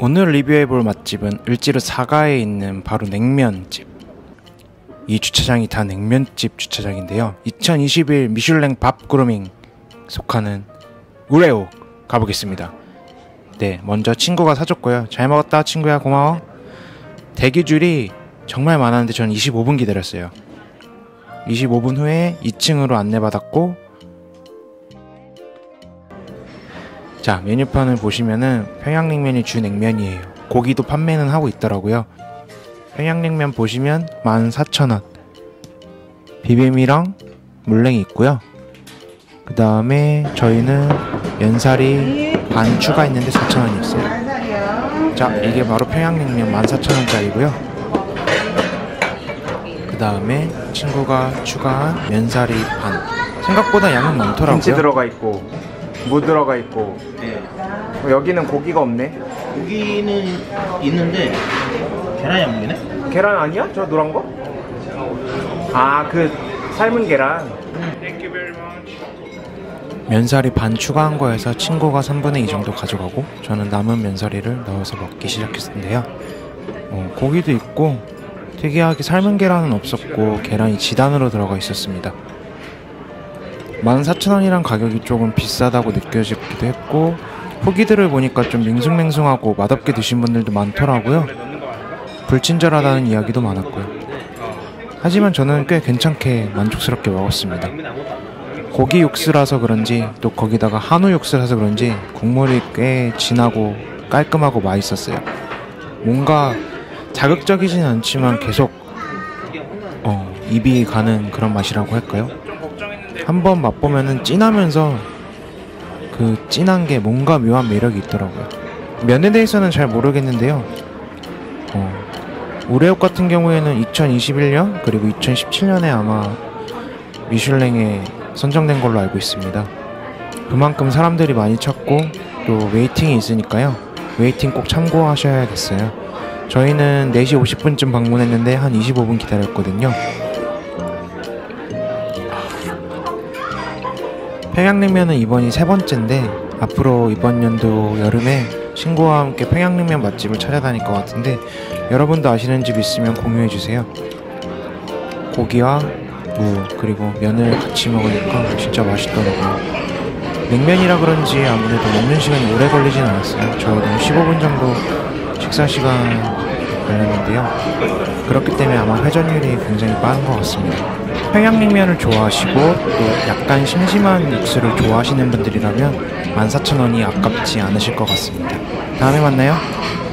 오늘 리뷰해볼 맛집은 을지로 사가에 있는 바로 냉면집. 이 주차장이 다 냉면집 주차장인데요, 2021 미슐랭 밥 그루밍 속하는 우레옥 가보겠습니다. 네, 먼저 친구가 사줬고요. 잘 먹었다 친구야, 고마워. 대기줄이 정말 많았는데 저는 25분 기다렸어요. 25분 후에 2층으로 안내받았고, 자, 메뉴판을 보시면은 평양냉면이 주 냉면이에요. 고기도 판매는 하고 있더라고요. 평양냉면 보시면 14,000원, 비빔이랑 물냉이 있고요. 그 다음에 저희는 면사리 반 추가했는데 4,000원이었어요. 자, 이게 바로 평양냉면 14,000원짜리고요. 그 다음에 친구가 추가한 면사리 반. 생각보다 양은 많더라고요. 김치 들어가 있고 무 들어가 있고. 네. 여기는 고기가 없네. 고기는 있는데 계란이 안 보이네? 계란 아니야? 저 노란 거? 아, 그 삶은 계란. 면사리 반 추가한 거에서 친구가 3분의 2 정도 가져가고 저는 남은 면사리를 넣어서 먹기 시작했는데요. 고기도 있고 특이하게 삶은 계란은 없었고 계란이 지단으로 들어가 있었습니다. 14,000원이란 가격이 조금 비싸다고 느껴지기도 했고, 후기들을 보니까 좀 밍숭맹숭하고 맛없게 드신 분들도 많더라고요. 불친절하다는 이야기도 많았고요. 하지만 저는 꽤 괜찮게 만족스럽게 먹었습니다. 고기 육수라서 그런지, 또 거기다가 한우 육수라서 그런지 국물이 꽤 진하고 깔끔하고 맛있었어요. 뭔가 자극적이진 않지만 계속 입이 가는 그런 맛이라고 할까요? 한번 맛보면은 진하면서 그 진한 게 뭔가 묘한 매력이 있더라고요. 면에 대해서는 잘 모르겠는데요, 우레옥 같은 경우에는 2021년 그리고 2017년에 아마 미슐랭에 선정된 걸로 알고 있습니다. 그만큼 사람들이 많이 찾고 또 웨이팅이 있으니까요, 웨이팅 꼭 참고하셔야겠어요. 저희는 4시 50분쯤 방문했는데 한 25분 기다렸거든요. 평양냉면은 이번이 3번째인데 앞으로 이번 연도 여름에 친구와 함께 평양냉면 맛집을 찾아다닐 것 같은데, 여러분도 아시는 집 있으면 공유해주세요. 고기와 무 그리고 면을 같이 먹으니까 진짜 맛있더라고요. 냉면이라 그런지 아무래도 먹는 시간이 오래 걸리진 않았어요. 저희는 15분 정도 식사 시간 걸렸는데요, 그렇기 때문에 아마 회전율이 굉장히 빠른 것 같습니다. 평양냉면을 좋아하시고 또 약간 심심한 육수를 좋아하시는 분들이라면 14,000원이 아깝지 않으실 것 같습니다. 다음에 만나요.